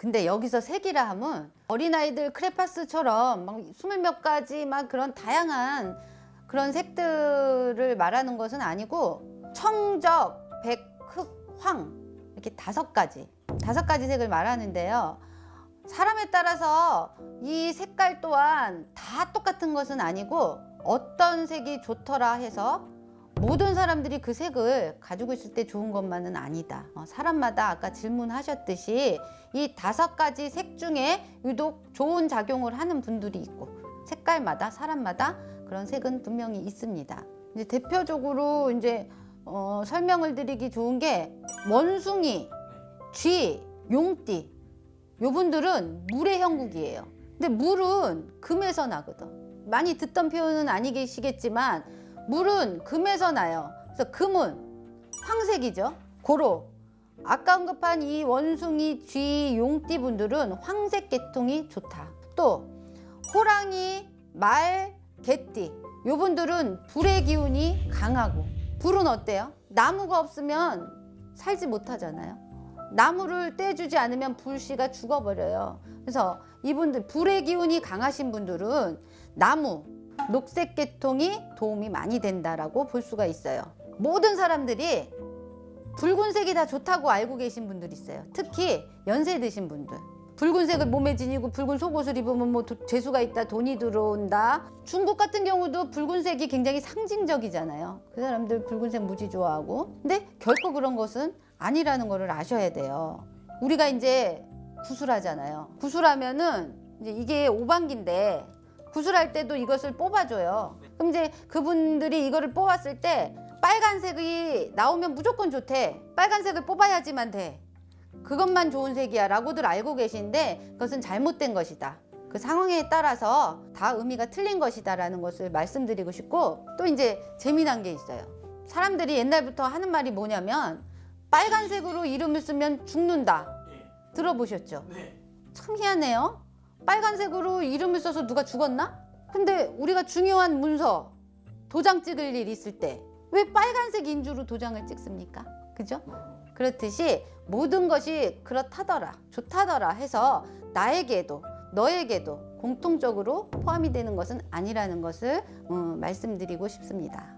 근데 여기서 색이라 하면 어린아이들 크레파스처럼 막 20몇 가지 막 그런 다양한 그런 색들을 말하는 것은 아니고 청적, 백, 흑, 황 이렇게 5가지 색을 말하는데요. 사람에 따라서 이 색깔 또한 다 똑같은 것은 아니고 어떤 색이 좋더라 해서 모든 사람들이 그 색을 가지고 있을 때 좋은 것만은 아니다. 사람마다 아까 질문하셨듯이 이 5가지 색 중에 유독 좋은 작용을 하는 분들이 있고 색깔마다 사람마다 그런 색은 분명히 있습니다. 이제 대표적으로 이제 설명을 드리기 좋은 게 원숭이, 쥐, 용띠 요분들은 물의 형국이에요. 근데 물은 금에서 나거든. 많이 듣던 표현은 아니시겠지만 물은 금에서 나요. 그래서 금은 황색이죠. 고로 아까 언급한 이 원숭이, 쥐, 용띠 분들은 황색 계통이 좋다. 또 호랑이, 말, 개띠 요분들은 불의 기운이 강하고 불은 어때요? 나무가 없으면 살지 못하잖아요. 나무를 떼주지 않으면 불씨가 죽어버려요. 그래서 이분들 불의 기운이 강하신 분들은 나무, 녹색 계통이 도움이 많이 된다라고 볼 수가 있어요. 모든 사람들이 붉은색이 다 좋다고 알고 계신 분들이 있어요. 특히 연세 드신 분들. 붉은색을 몸에 지니고 붉은 속옷을 입으면 뭐 재수가 있다, 돈이 들어온다. 중국 같은 경우도 붉은색이 굉장히 상징적이잖아요. 그 사람들 붉은색 무지 좋아하고. 근데 결코 그런 것은 아니라는 거를 아셔야 돼요. 우리가 이제 구술하잖아요. 구술하면은 이제 이게 오방기인데 구술할 때도 이것을 뽑아줘요. 그럼 이제 그분들이 이거를 뽑았을 때 빨간색이 나오면 무조건 좋대. 빨간색을 뽑아야지만 돼. 그것만 좋은 색이야 라고들 알고 계신데 그것은 잘못된 것이다. 그 상황에 따라서 다 의미가 틀린 것이다 라는 것을 말씀드리고 싶고, 또 이제 재미난 게 있어요. 사람들이 옛날부터 하는 말이 뭐냐면 빨간색으로 이름을 쓰면 죽는다. 들어보셨죠? 참 희한해요. 빨간색으로 이름을 써서 누가 죽었나? 근데 우리가 중요한 문서, 도장 찍을 일 있을 때 왜 빨간색 인주로 도장을 찍습니까? 그죠? 그렇듯이 모든 것이 그렇다더라, 좋다더라 해서 나에게도 너에게도 공통적으로 포함이 되는 것은 아니라는 것을 말씀드리고 싶습니다.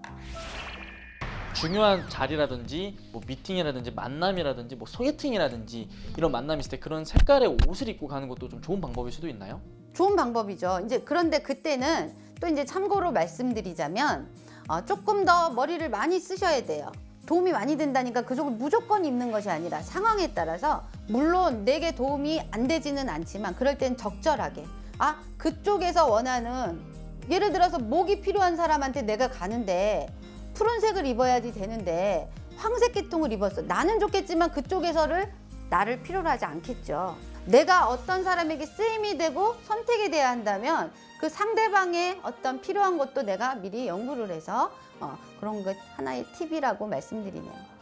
중요한 자리라든지 뭐 미팅이라든지 만남이라든지 뭐 소개팅이라든지 이런 만남이 있을 때 그런 색깔의 옷을 입고 가는 것도 좀 좋은 방법일 수도 있나요? 좋은 방법이죠. 이제 그런데 그때는 또 이제 참고로 말씀드리자면 조금 더 머리를 많이 쓰셔야 돼요. 도움이 많이 된다니까 그쪽을 무조건 입는 것이 아니라 상황에 따라서, 물론 내게 도움이 안 되지는 않지만 그럴 땐 적절하게, 그쪽에서 원하는, 예를 들어서 목이 필요한 사람한테 내가 가는데 푸른색을 입어야지 되는데 황색 계통을 입었어. 나는 좋겠지만 그쪽에서를 나를 필요로 하지 않겠죠. 내가 어떤 사람에게 쓰임이 되고 선택이 돼야 한다면 그 상대방의 어떤 필요한 것도 내가 미리 연구를 해서 그런 것 하나의 팁이라고 말씀드리네요.